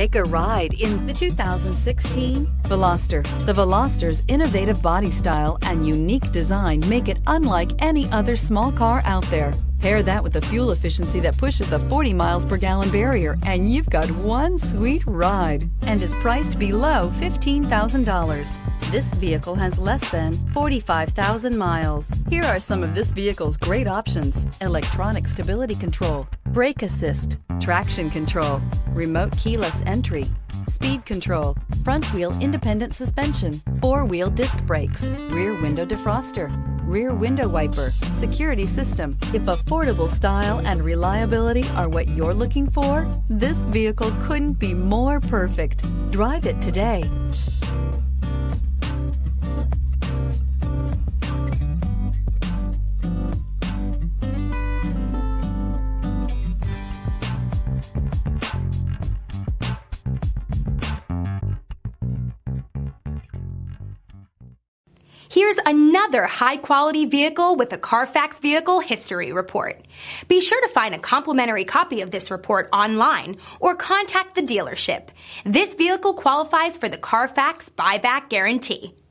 Take a ride in the 2016 Veloster. The Veloster's innovative body style and unique design make it unlike any other small car out there. Pair that with the fuel efficiency that pushes the 40 miles per gallon barrier, and you've got one sweet ride, and is priced below $15,000. This vehicle has less than 45,000 miles. Here are some of this vehicle's great options: electronic stability control, brake assist, traction control, remote keyless entry, speed control, front wheel independent suspension, four-wheel disc brakes, rear window defroster, rear window wiper, security system. If affordable style and reliability are what you're looking for, this vehicle couldn't be more perfect. Drive it today. Here's another high-quality vehicle with a Carfax Vehicle History Report. Be sure to find a complimentary copy of this report online or contact the dealership. This vehicle qualifies for the Carfax Buyback Guarantee.